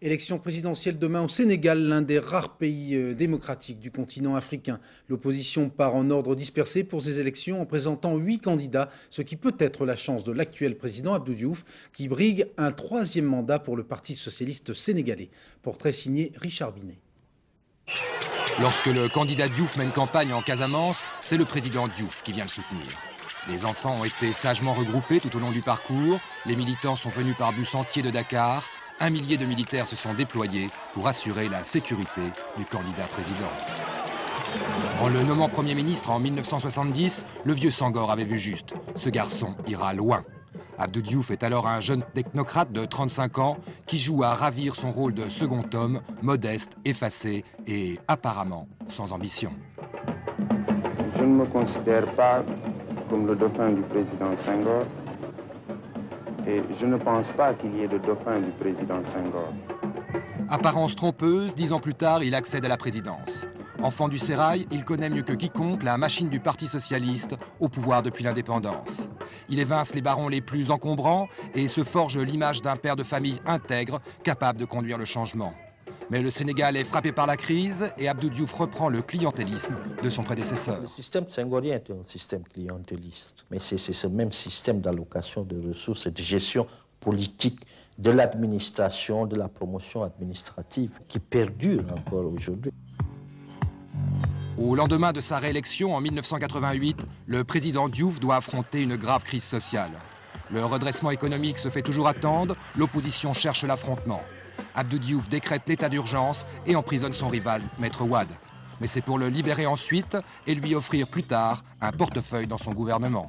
Élection présidentielle demain au Sénégal, l'un des rares pays démocratiques du continent africain. L'opposition part en ordre dispersé pour ces élections en présentant 8 candidats, ce qui peut être la chance de l'actuel président Abdou Diouf, qui brigue un 3e mandat pour le Parti socialiste sénégalais. Portrait signé Richard Binet. Lorsque le candidat Diouf mène campagne en Casamance, c'est le président Diouf qui vient le soutenir. Les enfants ont été sagement regroupés tout au long du parcours. Les militants sont venus par bus entier de Dakar. 1 millier de militaires se sont déployés pour assurer la sécurité du candidat président. En le nommant Premier ministre en 1970, le vieux Senghor avait vu juste. Ce garçon ira loin. Abdou Diouf est alors un jeune technocrate de 35 ans qui joue à ravir son rôle de second homme, modeste, effacé et apparemment sans ambition. Je ne me considère pas comme le dauphin du président Senghor. Et je ne pense pas qu'il y ait de dauphin du président Senghor. Apparence trompeuse, 10 ans plus tard, il accède à la présidence. Enfant du sérail, il connaît mieux que quiconque la machine du Parti socialiste au pouvoir depuis l'indépendance. Il évince les barons les plus encombrants et se forge l'image d'un père de famille intègre, capable de conduire le changement. Mais le Sénégal est frappé par la crise et Abdou Diouf reprend le clientélisme de son prédécesseur. Le système senghorien est un système clientéliste, mais c'est ce même système d'allocation de ressources et de gestion politique de l'administration, de la promotion administrative qui perdure encore aujourd'hui. Au lendemain de sa réélection en 1988, le président Diouf doit affronter une grave crise sociale. Le redressement économique se fait toujours attendre, l'opposition cherche l'affrontement. Abdou Diouf décrète l'état d'urgence et emprisonne son rival, Maître Wade. Mais c'est pour le libérer ensuite et lui offrir plus tard un portefeuille dans son gouvernement.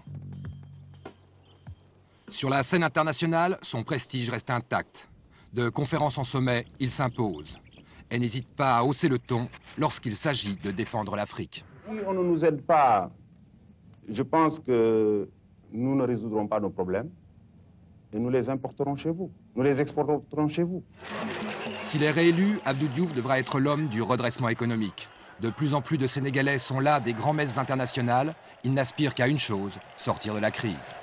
Sur la scène internationale, son prestige reste intact. De conférence en sommet, il s'impose. Et n'hésite pas à hausser le ton lorsqu'il s'agit de défendre l'Afrique. Si on ne nous aide pas, je pense que nous ne résoudrons pas nos problèmes. Et nous les importerons chez vous. Nous les exporterons chez vous. S'il est réélu, Abdou Diouf devra être l'homme du redressement économique. De plus en plus de Sénégalais sont là des grands messes internationales. Ils n'aspirent qu'à une chose, sortir de la crise.